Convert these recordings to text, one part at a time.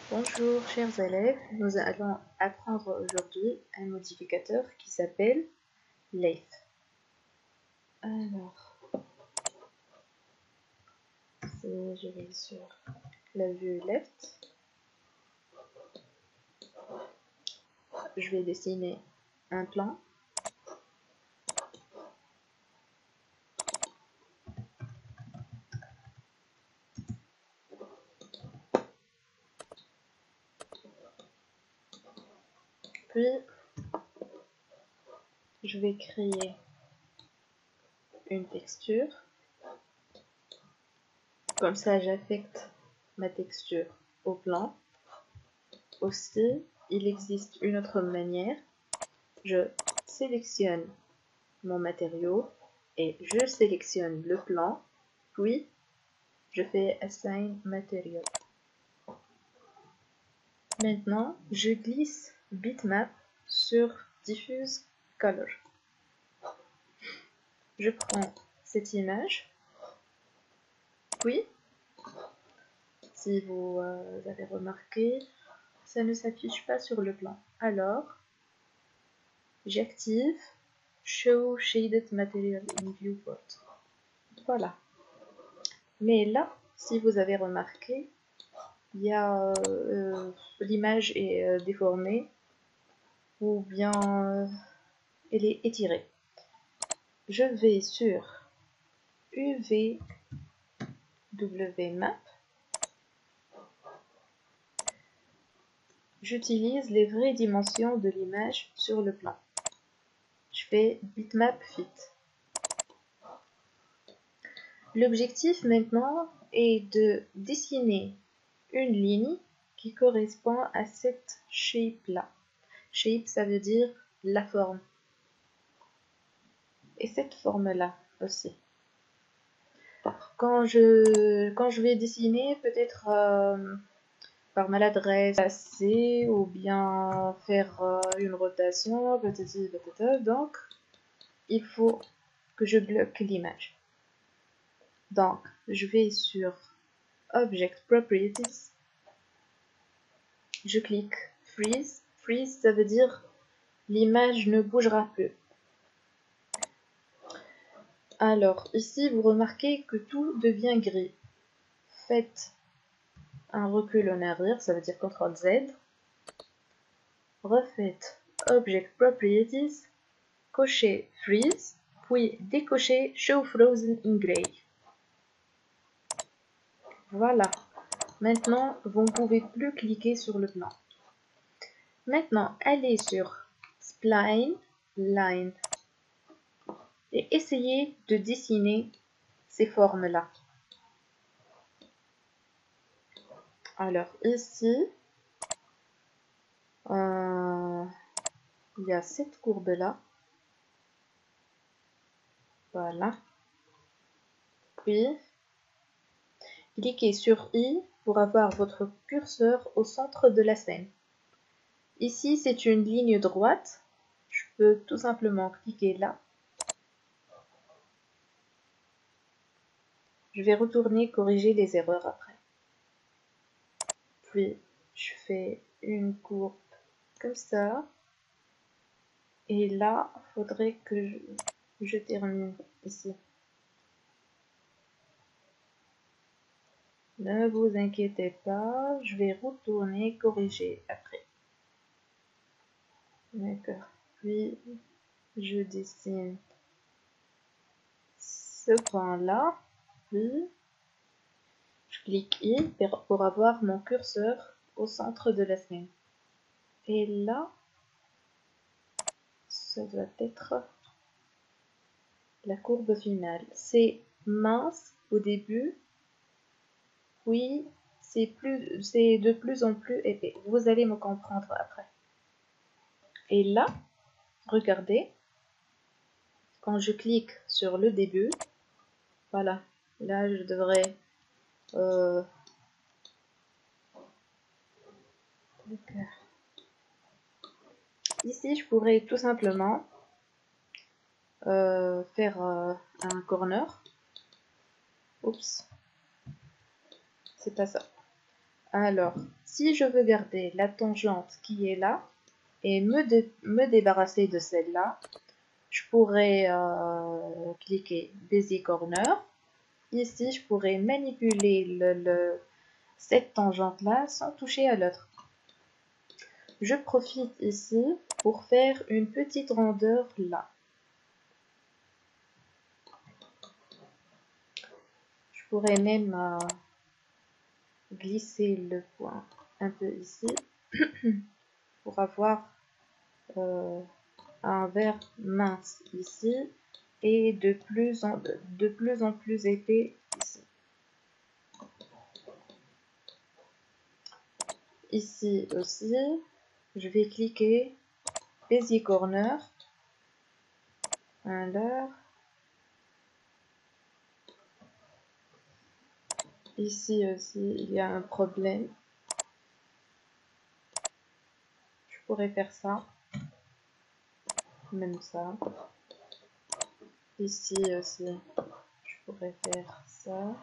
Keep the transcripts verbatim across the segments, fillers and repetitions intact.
Bonjour chers élèves, nous allons apprendre aujourd'hui un modificateur qui s'appelle Lathe. Alors, si je vais sur la vue left, je vais dessiner un plan. Puis, je vais créer une texture. Comme ça, j'affecte ma texture au plan. Aussi, il existe une autre manière. Je sélectionne mon matériau et je sélectionne le plan. Puis, je fais Assign Material. Maintenant, je glisse Bitmap sur Diffuse Color. Je prends cette image, puis, si vous euh, avez remarqué, ça ne s'affiche pas sur le plan. Alors, j'active Show Shaded Material in Viewport. Voilà. Mais là, si vous avez remarqué, il y a euh, l'image est euh, déformée ou bien euh, elle est étirée. Je vais sur U V W Map. J'utilise les vraies dimensions de l'image sur le plan. Je fais Bitmap Fit. L'objectif maintenant est de dessiner une ligne qui correspond à cette shape-là. Shape, ça veut dire la forme. Et cette forme-là aussi. Quand je, quand je vais dessiner, peut-être euh, par maladresse, passer ou bien faire euh, une rotation, patati patata, donc il faut que je bloque l'image. Donc, je vais sur Object Properties, je clique Freeze. Freeze, ça veut dire l'image ne bougera plus. Alors, ici, vous remarquez que tout devient gris. Faites un recul en arrière, ça veut dire contrôle Z. Refaites Object Properties, cochez Freeze, puis décochez Show Frozen in Gray. Voilà. Maintenant, vous ne pouvez plus cliquer sur le plan. Maintenant, allez sur Spline, Line et essayez de dessiner ces formes-là. Alors ici, euh, il y a cette courbe-là. Voilà. Puis, cliquez sur I pour avoir votre curseur au centre de la scène. Ici, c'est une ligne droite. Je peux tout simplement cliquer là. Je vais retourner corriger les erreurs après. Puis, je fais une courbe comme ça. Et là, il faudrait que je, je termine ici. Ne vous inquiétez pas, je vais retourner corriger après. D'accord. Puis, je dessine ce point-là. Puis, je clique I pour avoir mon curseur au centre de la scène. Et là, ça doit être la courbe finale. C'est mince au début, puis c'est plus, c'est de plus en plus épais. Vous allez me comprendre après. Et là, regardez, quand je clique sur le début, voilà, là je devrais euh, ici je pourrais tout simplement euh, faire euh, un corner. Oups, c'est pas ça. Alors, si je veux garder la tangente qui est là et me, dé me débarrasser de celle-là, je pourrais euh, cliquer Busy Corner. Ici, je pourrais manipuler le, le, cette tangente-là sans toucher à l'autre. Je profite ici pour faire une petite rondeur là. Je pourrais même euh, glisser le point un peu ici pour avoir euh, un verre mince ici et de plus en, de plus, en plus épais ici. Ici aussi, je vais cliquer Busy Corner. Alors, ici aussi, il y a un problème. Je pourrais faire ça. Même ça. Ici aussi, je pourrais faire ça.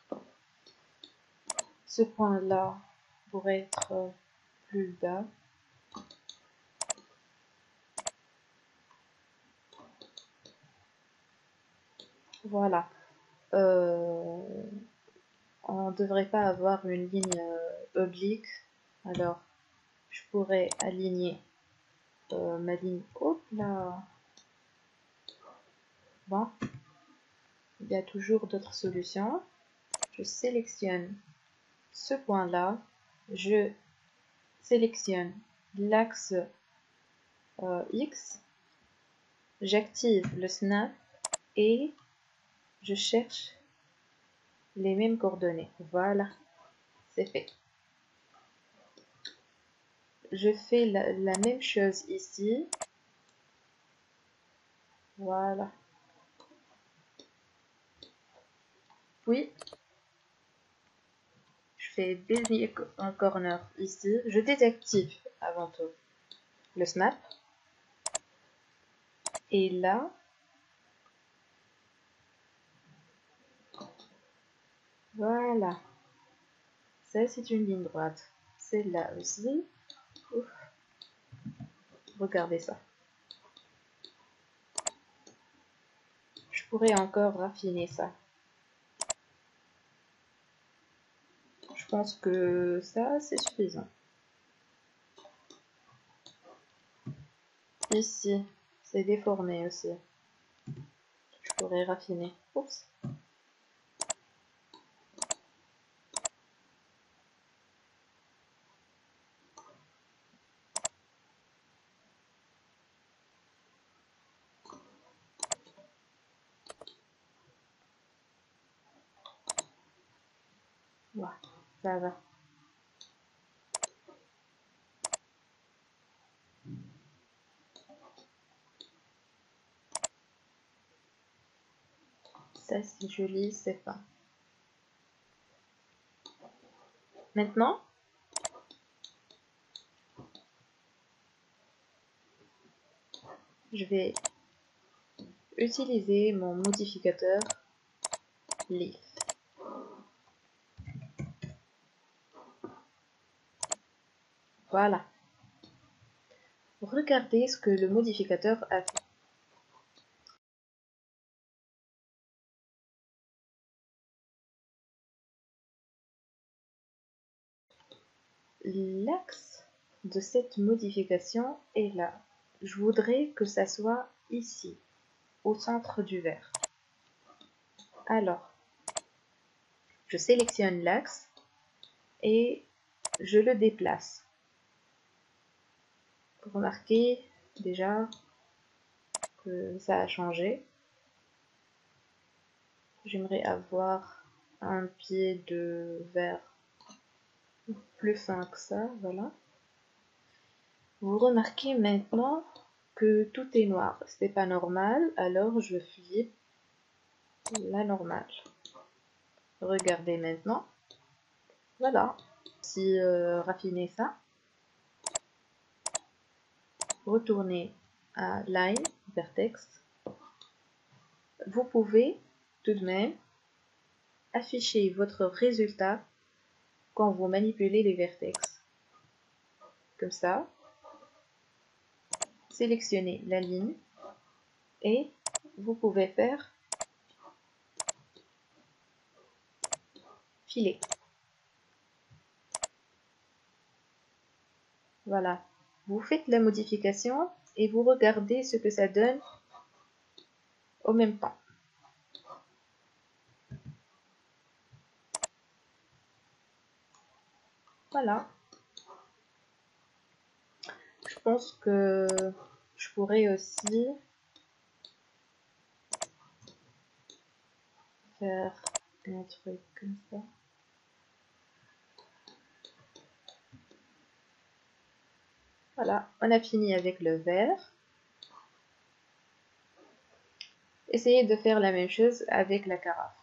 Ce point-là pourrait être plus bas. Voilà. Euh, on ne devrait pas avoir une ligne euh, oblique. Alors, je pourrais aligner euh, ma ligne. Hop là. Bon. Il y a toujours d'autres solutions. Je sélectionne ce point-là. Je sélectionne l'axe euh, X. J'active le snap et je cherche les mêmes coordonnées. Voilà, c'est fait. Je fais la, la même chose ici. Voilà. Puis, je fais Busy Corner ici. Je désactive avant tout le snap. Et là, voilà. Ça, c'est une ligne droite. Celle-là aussi. Ouf. Regardez ça. Je pourrais encore raffiner ça. Je pense que ça, c'est suffisant. Ici, c'est déformé aussi. Je pourrais raffiner. Oups. Voilà, ça va. Ça, c'est joli, c'est fin. Maintenant, je vais utiliser mon modificateur Leaf. Voilà. Regardez ce que le modificateur a fait. L'axe de cette modification est là. Je voudrais que ça soit ici, au centre du verre. Alors, je sélectionne l'axe et je le déplace. Remarquez déjà que ça a changé. J'aimerais avoir un pied de verre plus fin que ça, voilà. Vous remarquez maintenant que tout est noir. C'est pas normal, alors je flippe la normale. Regardez maintenant. Voilà. Si euh, raffiner ça. Retournez à Line, Vertex. Vous pouvez tout de même afficher votre résultat quand vous manipulez les vertex. Comme ça, sélectionnez la ligne et vous pouvez faire filer. Voilà, vous faites la modification et vous regardez ce que ça donne au même temps. Voilà. Je pense que je pourrais aussi faire un truc comme ça. Voilà, on a fini avec le vert. Essayez de faire la même chose avec la carafe.